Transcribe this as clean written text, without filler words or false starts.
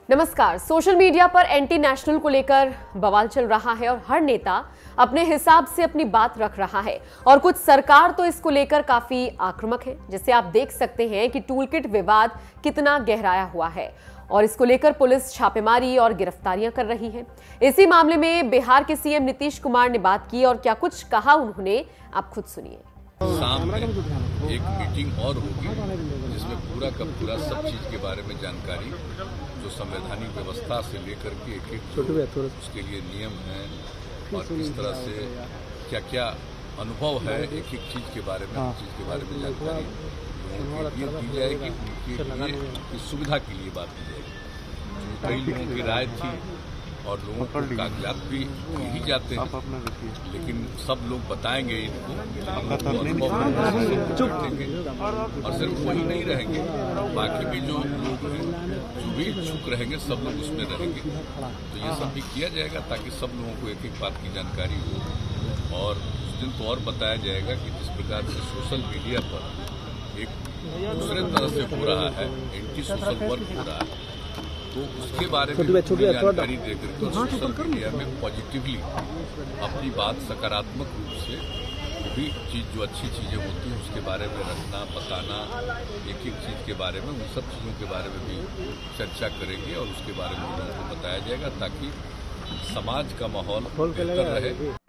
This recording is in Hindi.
नमस्कार। सोशल मीडिया पर एंटी नेशनल को लेकर बवाल चल रहा है और हर नेता अपने हिसाब से अपनी बात रख रहा है और कुछ सरकार तो इसको लेकर काफी आक्रामक है, जिससे आप देख सकते हैं कि टूलकिट विवाद कितना गहराया हुआ है और इसको लेकर पुलिस छापेमारी और गिरफ्तारियां कर रही है। इसी मामले में बिहार के सीएम नीतीश कुमार ने बात की और क्या कुछ कहा उन्होंने, आप खुद सुनिए। शाम में एक मीटिंग और होगी जिसमें पूरा का पूरा सब चीज के बारे में जानकारी, जो संवैधानिक व्यवस्था से लेकर के एक उसके लिए नियम है और किस तरह से क्या क्या अनुभव है एक एक चीज के बारे में, हर चीज के बारे में जानकारी लोगों के लिए दी जाएगी, उनके लिए की सुविधा के लिए बात की जाएगी। कई लोगों की राय थी और लोगों को कागजात भी ही जाते हैं, लेकिन सब लोग बताएंगे इनको, और सिर्फ वही नहीं रहेंगे, बाकी भी जो लोग हैं जो भी इच्छुक रहेंगे सब लोग उसमें रहेंगे। तो ये सब भी किया जाएगा ताकि सब लोगों को एक एक बात की जानकारी हो। और उस दिन तो और बताया जाएगा कि जिस प्रकार से सोशल मीडिया पर एक दूसरे तरह से हो रहा है, एंटी सोशल वर्क हो रहा है, तो उसके बारे में जानकारी देकर के सोशल मीडिया में पॉजिटिवली अपनी बात सकारात्मक रूप से भी चीज जो अच्छी चीजें होती हैं उसके बारे में रखना, बताना, एक एक चीज के बारे में, उन सब चीजों के बारे में भी चर्चा करेंगे और उसके बारे में लोगों को बताया जाएगा ताकि समाज का माहौल बेहतर रहे।